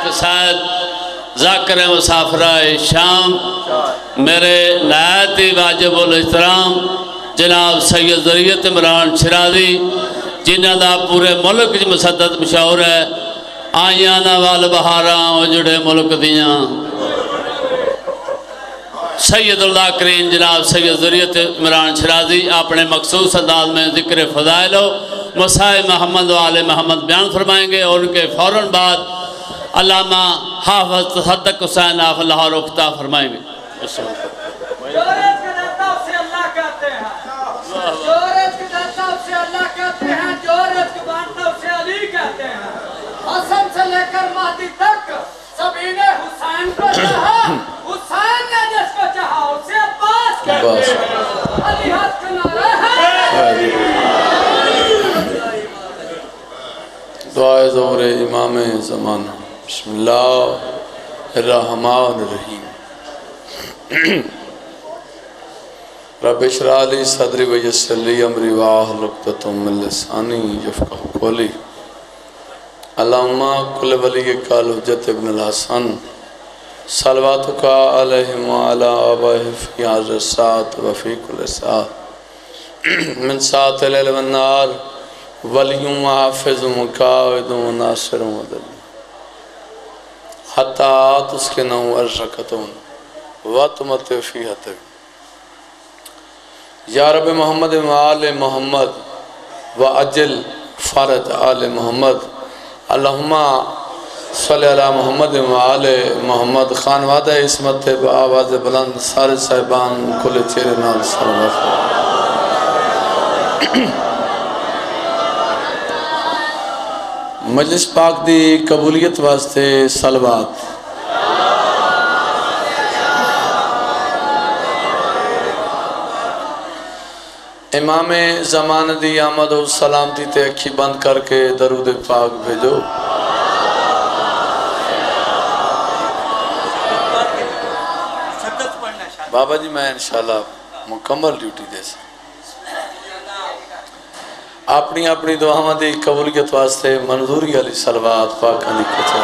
قصائد ذاکر مسافرہ شام میرے نہایت واجب الاحترام جناب سید ذریعت عمران شرازی جنہ دا پورے ملک مسدد مشاور ہے آئیاں دا وال بہاراں اجڑے ملک دیاں سید الذاکرین جناب سید ذریعت عمران شرازی اپنے مخصوص انداز میں ذکر فضائل و مسائل محمد و آل محمد بیان فرمائیں گے اور ان کے فوراً بعد علامہ حافظ تصدق حسین آف لاہور اختہ فرمائیں گے جورت کے داتاب سے اللہ کہتے ہیں جورت کے داتاب سے اللہ کہتے ہیں جورت کے بانٹاب سے علی کہتے ہیں حسن سے لے کر مہدی تک سبھی نے حسین کو چاہا حسین نے جس کو چاہا اسے عباس کہتے ہیں علی حد کا نعرہ ہے دعائے ظہور امام زمانہ بسم اللہ الرحمن الرحیم رب اشرح لی صدری ویسر لی امری واحلل عقدۃ من لسانی یفقہوا قولی اللہم کل ولی کال حجت ابن الحسن صلواتک علیہم وعلی آبائہ فی حضر الساعت وفی کل ساعت من ساعت لیل والنار ولیوں وحافظ مقاعد و ناصر و دل حتی تسکنہو ارشکتون وَتُمَتِّ فِيهَا یا رب محمد و آل محمد وَأَجِّلْ فَرَجْ آل محمد اللہم صلی علی محمد و آل محمد خانوادہ عصمت بآواز بلند سارے صاحبان کل چہرے نال سلامت مجلس پاک دی قبولیت واسطے صلوات امام زمان دی آمد و سلامتی تے اکھی بند کر کے درود پاک بھیجو بابا جی میں انشاءاللہ مکمل ڈیوٹی دے سا اپنی اپنی دعاواں دی قبولیت واسطے منظوری علی صلوات پاکاں دی کچھ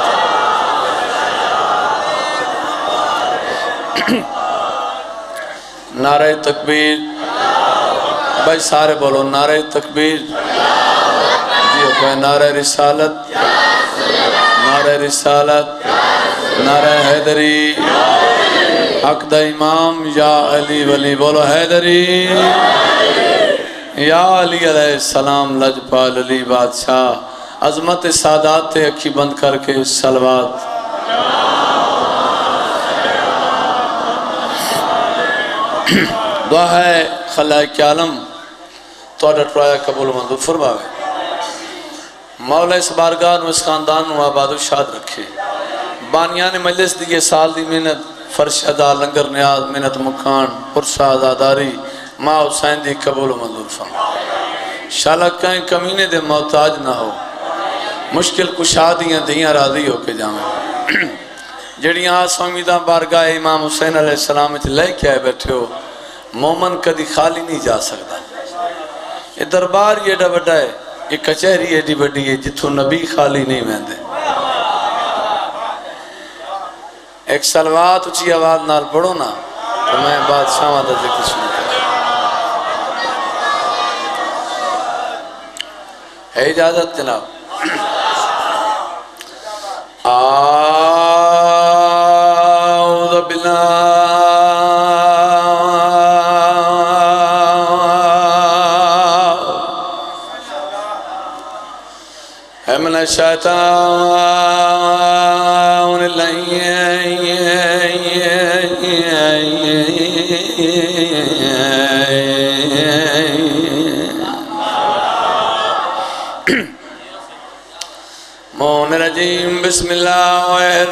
نعرہ تکبیر بھائی سارے بولو نعرہ تکبیر جی کوئی نعرہ رسالت نعرہ رسالت نعرہ حیدری حق دا امام یا علی ولی بولو حیدری یا علی علیہ السلام لجپال علی بادشاہ عظمت سادات تے اکھی بند کر کے صلوات دعا ہے خلائق عالم تو ٹرایا قبول منظور فرماوے مولا اس بارگاہ نو اس خاندان نو آباد و شاد رکھے بانیان مجلس دیئے سال دی محنت فرش ادا لنگر نیاز محنت مکان پرسا آزاداری ماں حسین دی قبول منظور فرماوے شالہ کہیں کمینے دے محتاج نہ ہو مشکل کشادیاں دیاں راضی ہو کے جامیں جڑیاں سومیدہ بارگاہ امام حسین علیہ السلام لے کے آئے بیٹھے ہو مومن کدی خالی نہیں جا سکتا یہ دربار یہ ایڈا بڑا ہے یہ کچہری ایڈی بڑی ہے جتھو نبی خالی نہیں مہندے ایک صلوات اچھی آواز نال پڑھو نا تو میں بادشاہ وعدہ ذکر سنتا ہے اجازت جناب اعوذ باللہ من الشیطان مون رجیم بسم اللہ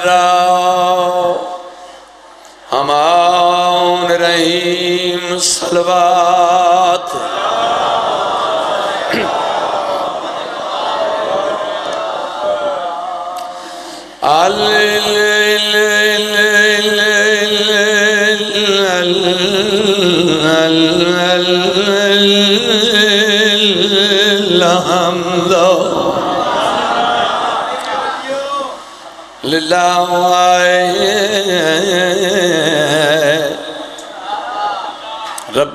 الرحمن الرحیم صلوات للہ رب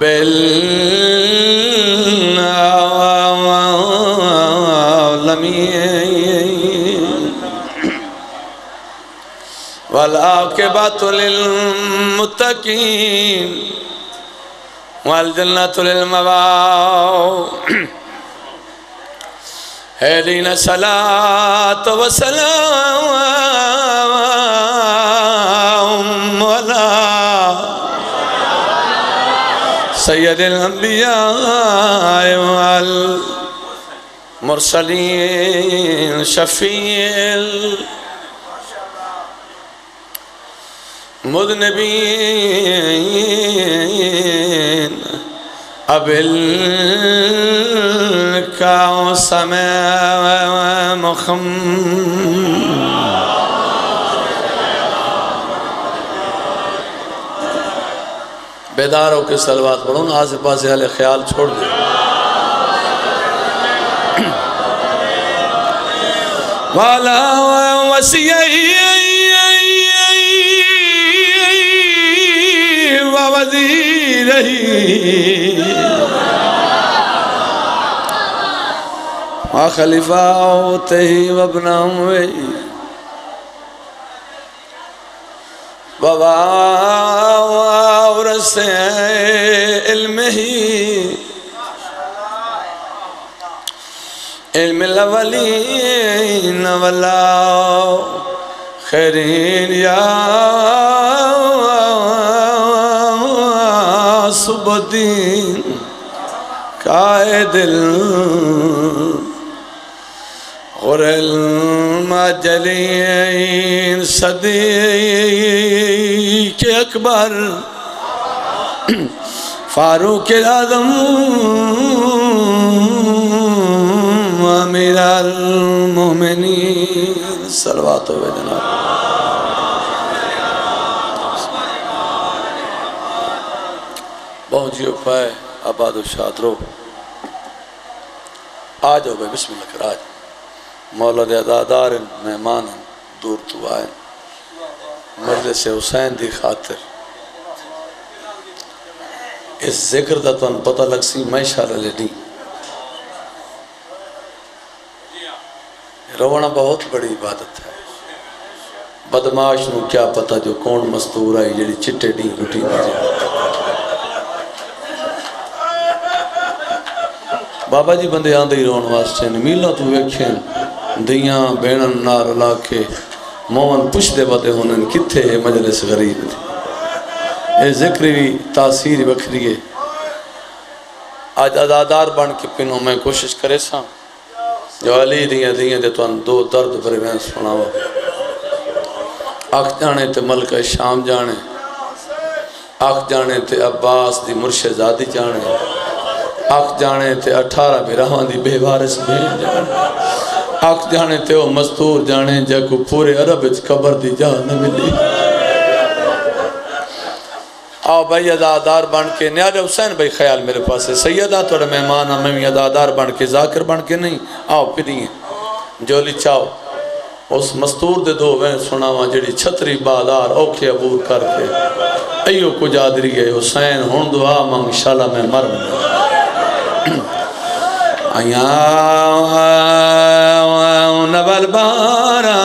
العالمین والعاقبۃ للمتقین والجنۃ للمأوى اہدنا الصلاۃ والسلام علی سید الانبیاء والمرسلین شفیع المذنبین بالقاسم بیدار ہو کے صلوات پڑھو نا، آس پاس اہل خیال چھوڑ دے. والا وسیعی ووزیرہی وخلیفاتہی وابنہی ووارث علمہی علم الاولین والآخرین یا صبح الدین قائد غر المجلین صدیق اکبر فاروق اعظم امیر المومنین صلوات و جناب. پہنچیو پائے آباد و شاد رو. آج ہو گئے بسم اللہ کر آج مولا دے عزادار مہمان دور تو آئے مجلس حسین دی خاطر اس ذکر دا تو ان پتہ لگ سی میں اشارہ لینی. رونا بہت بڑی عبادت ہے. بدماش نو کیا پتہ جو کون مستور آئی جڑی چٹے ڈی لٹی مجھے. بابا جی بندے آندے ہی رون واسطے میلہ تو ویکھیں دیاں بینن نار علاقے مومن پوچھ دے بدے ہونن کتھے ہے مجلس غریب دی. اے ذکری تاثیر بکھری ہے. آج عزادار بن کے پنوں میں کوشش کرے ساں جو علی دیاں دے تو ان دو درد پر میں سناوا. آخ جانے تے ملکہ شام جانے، آخ جانے تے عباس دی مرشدزادی جانے، آخ جانے تے 18 بیراہاں دی بے وارث بھین جانے، آخ جانے تے وہ مستور جانے جا کو پورے عرب اچ قبر دی جان نہ ملی. آؤ بھائی عزادار بن کے نیاز حسین بھائی خیال میرے پاس ہے سیدہ توڑے مہمان ہمیں بھی عزادار بن کے ذاکر بن کے نہیں. آؤ پھریں جولی چاؤ اس مستور دے دو وین سناواں جڑی چھتری بادار اوکھے عبور کر کے ایو کو جادری ہے حسین ہون دعا مانگ انشاءاللہ میں مر میں آیاں نبال بارا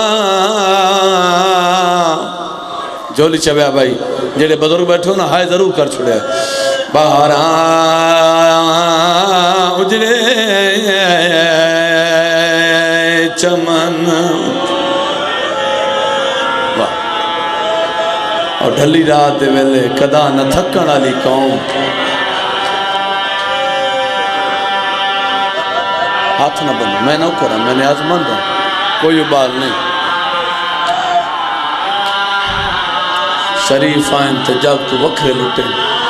جولی چبیا بھائی جڑے بزرگ بیٹھو نا ہائے ضرور کر چھوڑے بارا اجڑے چمن اور ڈھلی رات دے ویلے کدا نہ تھکن والی قوم. ہاتھ نہ بندو میں نہ کرا میں نے آزمند ہوں کوئی بال نہیں. شریف آئیں تے جاگ تو وکھرے لٹے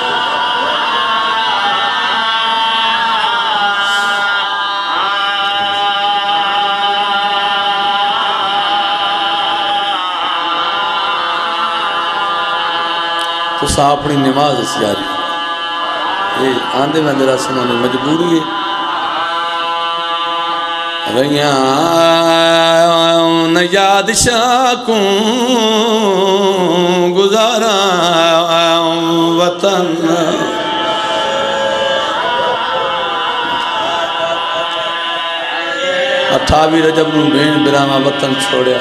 تو سا اپنی نماز اس جاری یہ آندے میں میرا سنونے مجبوری ہے. ریان یاد شاکوں گزارا وطن 28 رجب نو بین براما وطن چھوڑیا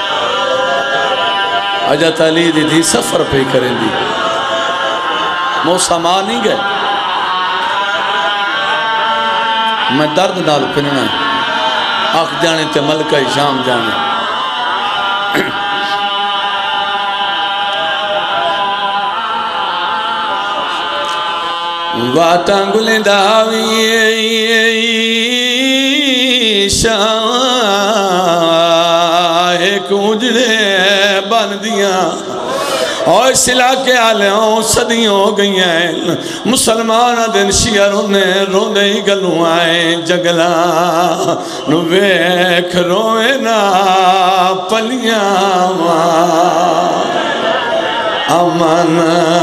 حضرت علی دی سفر پہ کریں دی موسیٰ ماں نہیں گئے میں درد نال پننا آخ جانے تے ملکہ شام جانے واتاں گلیں داوی شاہ کجڑے بن دیاں اور اس علاقے آلیاں صدیوں ہو گئی ہیں مسلمان دن شیعہ رونے ہی گلوں آئیں جگلا نو ویکھ روئے نا پلیاں امن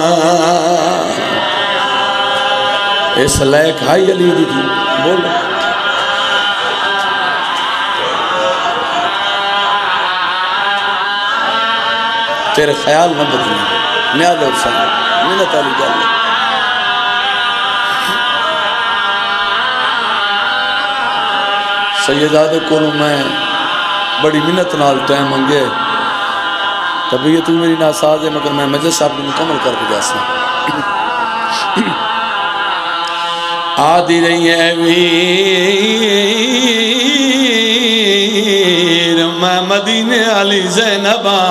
اس لائق ہائی علی دی بولو تیرے خیال نہ بدلیں نیاد حسین منت علی جان سیدادے کو میں بڑی منت نال ٹائم منگے طبیعت میری ناساز ہے مگر میں مجلس صاحب کو مکمل کر کے جاسا آدھی رہی ہے ویر میں مدینے علی زینبہ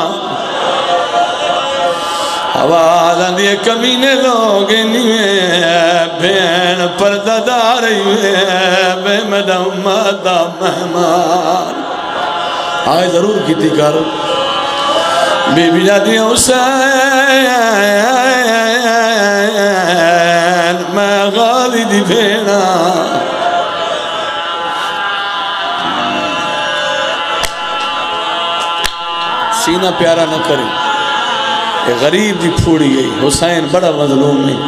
آواز آندھے کمینے لوگ نیوے بین پردہ داری بے مدہ مدہ مہمان آئے ضرور کیتی کر بی بی جاتی حسین میں غالی دی بھینا سینہ پیارا نہ کریں غریب دی پھوڑی گئی حسین بڑا مظلوم نہیں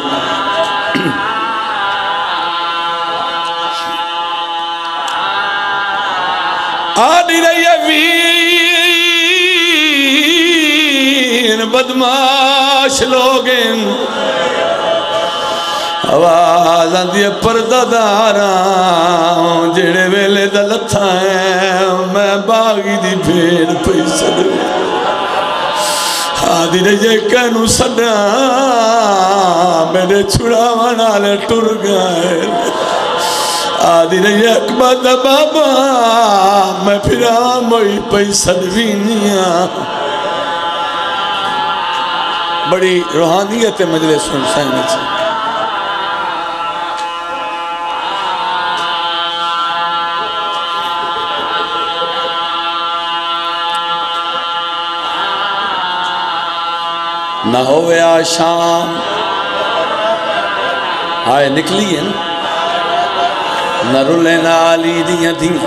آدھی رہی ہے ویر بدماش لوگیں آواز آندھی ہے پردہ داراں جڑے ویلے دلتھا ہیں میں باغی دی بھیڑ پیسر آدھی رہے کہنو سڑا میرے چھڑا منالے ٹر گئے آدھی رہے اکبر بابا میں پھر آموئی پیسر وینیاں بڑی روحانیت مجلس حسین سے نہ ہوئے آشام آئے نکلی ہے نہ رولے نہ آلی دیاں دیاں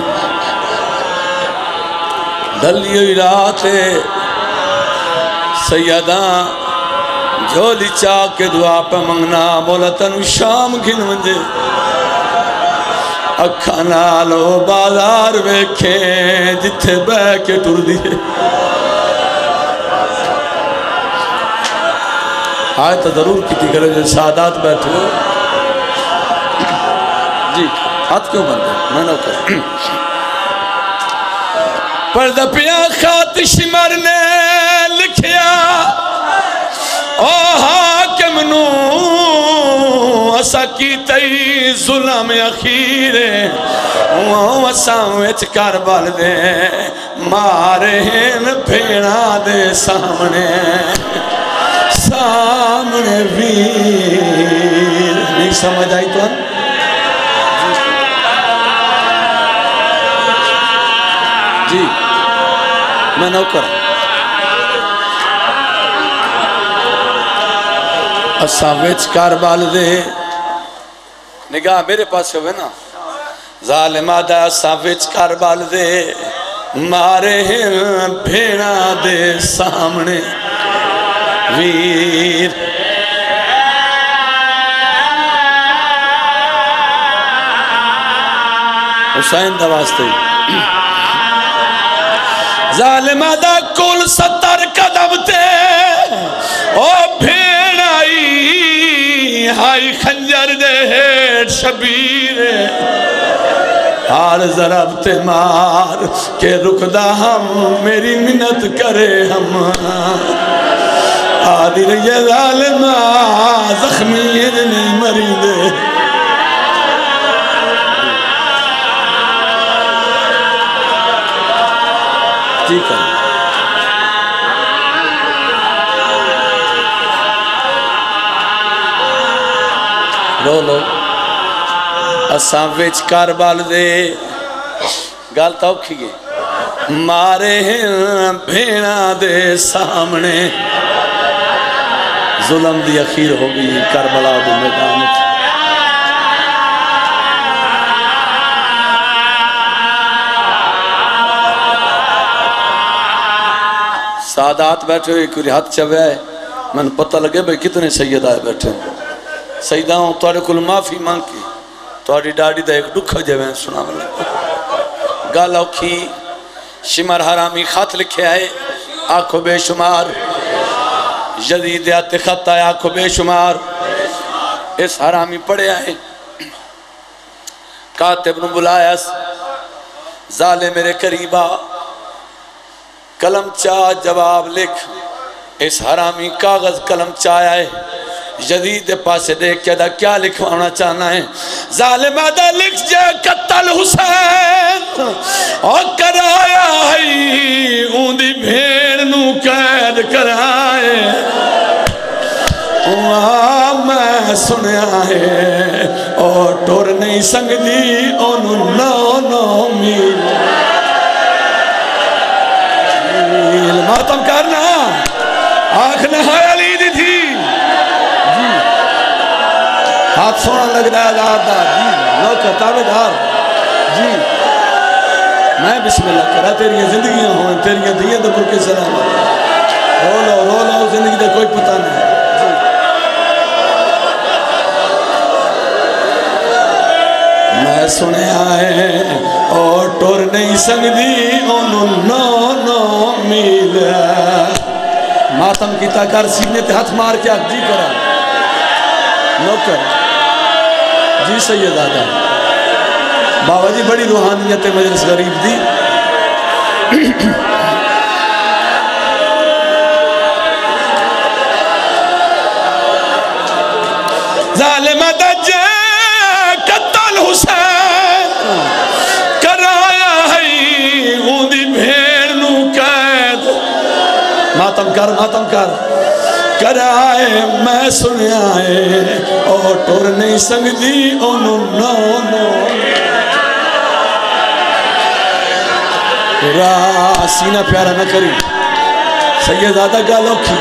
دلی ہوئی راتے سیداں جھولی چاہ کے دعا پہ منگنا مولا تنو شام گھن منجے اکھا نالو بازار بیکھیں جتھے بے کے ٹر دیئے آئے تو ضرور کیتی کرے جو سعادات بیٹھو جی ہاتھ کیوں بندے میں نہ کر پردہ پیا خاتش مرنے لکھیا او حاکم نو اسا کی تی ظلم اخیرے اسا ویچ کربل دے مارے ہیں پھیڑا دے سامنے سامنے ویر نہیں سمجھ آئی تو جی میں نوکر اساں ویچ کاربال دے نگاہ میرے پاس ہوئے نا ظالم آدھا اساں ویچ کاربال دے مارے ہیں بھیڑا دے سامنے ویر حسین دا واسطے ظالمہ دا کل 70 قدم تے او بھیڑ آئی ہائی خنجر دے ہیٹ شبیر ہار ضرب تے مار کہ رکدہ ہم میری منت کرے ہم آدھی رہی ظالمہ زخمی نہیں مری دے ٹھیک ہے رو لو اساں وچ کاربال دے گل تو کھیے مارے ہیں بھیڑا دے سامنے ظلم دی اخیر ہو گئی کربلا دے میدان سادات بیٹھے ہوئے کوئی ہاتھ چوے آئے من پتہ لگے بھئی کتنے سید آئے بیٹھے سیدہ ہوں توڑے کل معافی مانگ کی توڑی ڈاڑی دا ایک دکھا جوے سنا ملے گالا اکھی شمر حرامی خط لکھے آئے آنکھوں بے شمار جدیدیات خط آئے آنکھوں بے شمار اس حرامی پڑے آئے کاتب نے بلایا ظالم میرے قریبا قلم چاہ جواب لکھ اس حرامی کاغذ قلم چاہ آئے جدید پاسے دیکھ کے دا کیا لکھوانا چاہنا ہے ظالم دا لکھ جائے قتل حسین اور کرایا ہے اون دی بھیڑ نو قید کرائے میں سنیا ہے اور ٹور نہیں سنگ دی انہوں نو میل ماتم کرنا آنکھ نہایا لی دی تھی ہاتھ سونا لگ رہا ہے دار جی لوکر تابع دار جی میں بسم اللہ کرا تیری زندگیاں ہوئیں تیری دیئے دبر کے سلام رو لو زندگی دے کوئی پتہ نہیں میں سنے آئے اور ٹور نہیں سنگ دی انہوں نو میل ماتم کی تاکار سینے تے ہاتھ مار کے آگ جی کرا نوکر جی سید آدھا بابا جی بڑی روحانیت مجلس غریب دی ظالم دجے قتل حسین کرایا ہے اون دی بھیڑ نو قید ماتم کر کرائے میں سنیا ہے اور ٹور نہیں سنگ دی انہوں نو سینہ پیارا نہ کری سید آدھا گالوں کی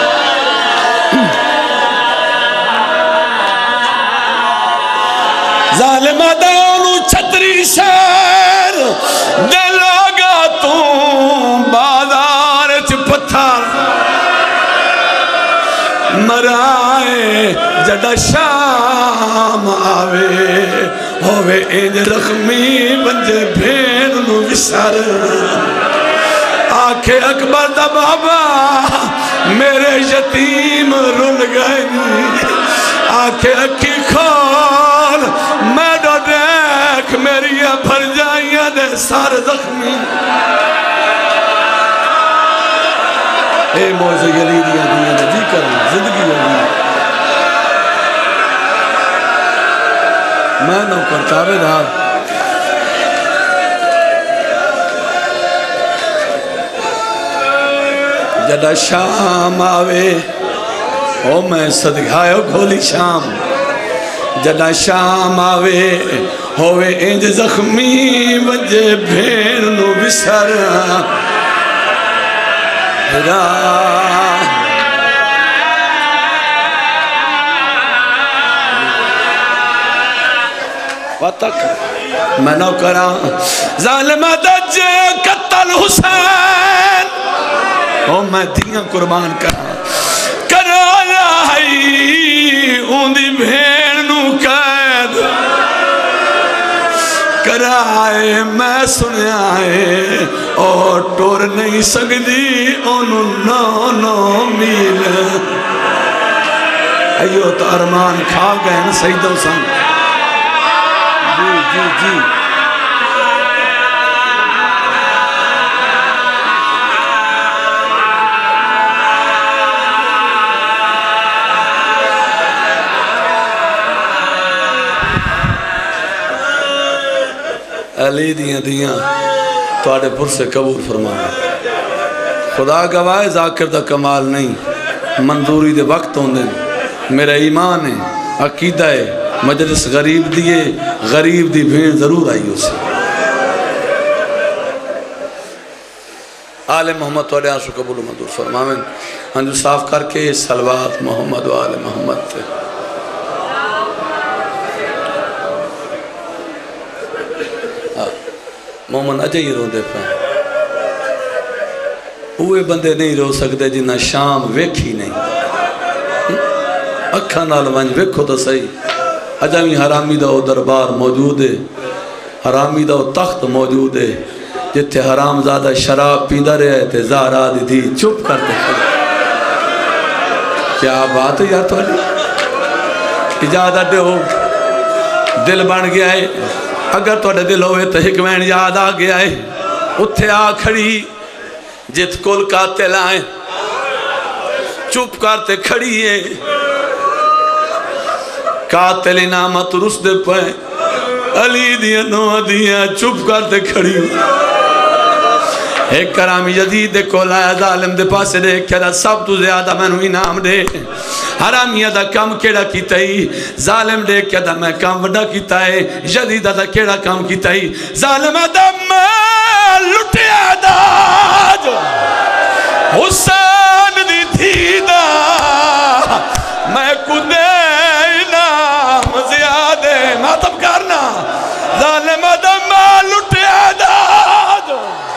ظالم دانو چھتری شہر دلاغا تم بازار چ پتھر مرائے جڑا شام آوے ہوئے این رخمی بنجے بھین نو وسر آنکھے اکبر دا بابا میرے یتیم رن گئے آنکھے اکھی کھول میں ڈو دیکھ میری بھر جائیاں دے سار زخمی اے موزے یلیدیاں دیا نے جی کریں زندگی ہوگی میں نو کرتا بے دار جڑا شام آوے او میں صدقائیو کھولی شام جڑا شام آوے ہوئے انج زخمی وجہ بھین نو بسر میں نو کراں ظالم دجے قتل حسین او میں دیاں قربان کرایا ہے اون دی بھیڑ نو قید رائے میں سنیا ہے اور ٹور نہیں سکتی انہوں نو میل ایو تو ارمان کھا گئے نا سیدہ حسین جی علی دیاں توڑے پر سے قبول فرمائے خدا گواہ ذاکر دا کمال نہیں منظوری دے وقت ہوندے میرا ایمان ہے عقیدہ ہے مجلس غریب دیئے غریب دی بھین ضرور آئی اسے آل محمد توڑے آنسو قبول و منظور فرمائے ہنجو صاف کر کے صلوات محمد و آل محمد تے مومن اجے ہی رو دے پائیں اوے بندے نہیں رو سکتے جنہ شام ویکھی نہیں اکھا نال ونج ویکھو تو صحیح اجاوی حرامی دا وہ دربار موجود ہے حرامی دا وہ تخت موجود ہے جتے حرام زادہ شراب پیندہ رہے تھے زہرا دی تھی چپ کرتے کیا بات ہے یار تو اجازت ہو دل بن گیا ہے اگر تو دل ہوئے تو حکمین یاد آ گیا ہے اتھے آ کھڑی جت کل قاتل آئیں چپ کرتے کھڑی ہے قاتل نامت رس دے پائیں علی دیا نو دیا چپ کرتے کھڑی ایک کرامی جدید دے کول آیا ظالم دے پاسے دے کہا سب تو زیادہ میں نو انعام دے حرامیہ دا کام کیڑا کیتا ہی ظالم دے کہا میں کام وڈا کیتا ہے جدید دا کیڑا کام کیتا ہی ظالم دا میں لٹیا داج حسین دی تھی دا میں کدے انعام زیادہ ماتب کرنا ظالم دا میں لٹیا داج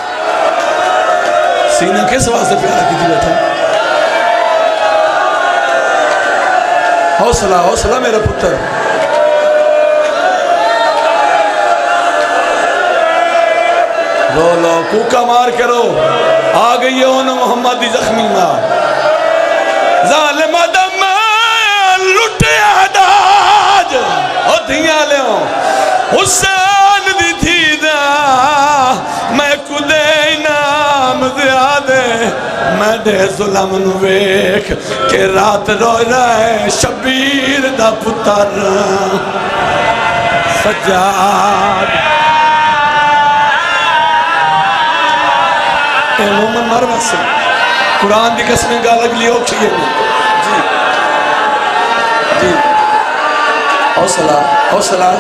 سینہ کس واسطے پیارا کی تھی بیٹھا حوصلہ حوصلہ میرا پتر رو لو کوکا مار کرو آ گئی ہے انہوں محمد دی زخمی ماں ظالم دم لٹے داج او دھیاں لے ہوں حسین دی تھی دا میں کدے انعام زیادہ میں دے ظلم نویک کہ رات رو رہے شبیر دا پتر سجاد اے مومن مرمہ سے قرآن دی قسمیں گا لگ لیو کھئے جی جی حوصلہ حوصلہ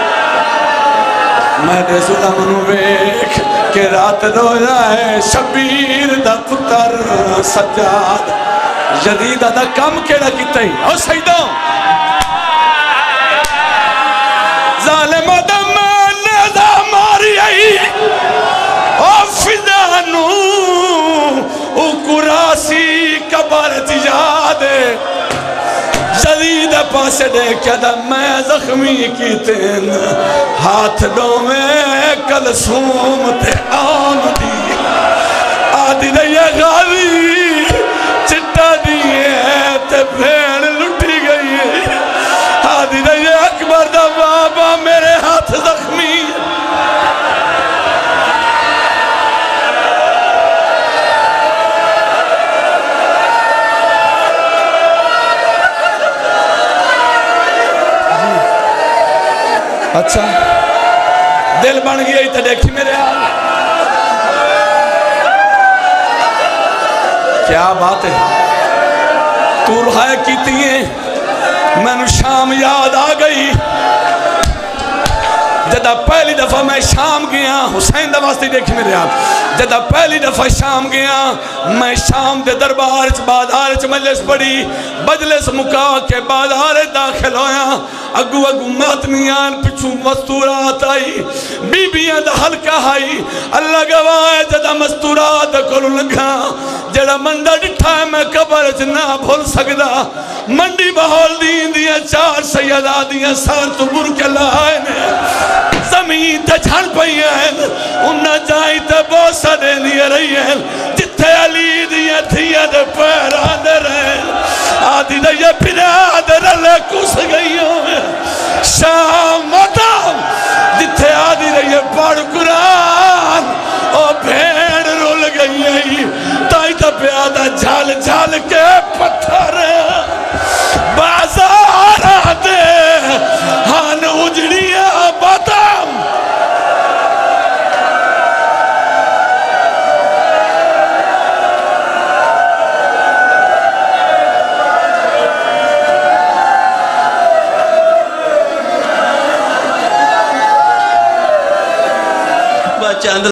میں دے ظلم نویک کہ رات رو رہے شبیر دا پتر سجاد جدید دا کم کیڑا کیتا ہی او سیدوں ظالم دا میں دا ماری آئی او فدانو او کراسی کبار تجادے جدید پاسے دے کیا دا میں زخمی کی تین ہاتھ دو میں کلسوم تے آن دی آدھی دے یہ غاوی چٹا دیئے تے بھیڑ لٹی گئی آدھی دے یہ اکبر دا بابا میرے ہاتھ زخمی اچھا دل بن گیا ہی تو دیکھی میرے حال کیا بات ہے تو رہائے کیتی ہیں میں نے شام یاد آ گئی جدہ پہلی دفعہ میں شام گیا حسین دا واسطے دیکھی میرے آپ جدہ پہلی دفعہ شام گیا میں شام دے دربار بازار مجلس پڑی بجلس مکا کے بازار داخل ہویا اگو اگو ماتمیان پچھو مستورات آئی بی بیاں دا حلقہ آئی اللہ گواہ جدہ مستورات کلو لگا جڑا مندہ ڈٹھا ہے میں قبر نہ بھول سکدا منڈی بہول دین دیا چار سیدہ دیا سار تو بر کے لائے نے زمین تے جھن پئی ہیں انہاں جائیں تے بوسہ دے دیا رہی ہیں جتھے علی دیا تھیا دے پیر آدھے رہے آدھی دے یہ پھرا دے رلے کس گئی ہوں شام مدام جتھے آدھی دے یہ پڑھ قرآن او بھیڑ رول گئی ہے تائی تا پیادہ جھال جھال کے پتھر بازار آدھے ہان اجڑیاں بادام بچہ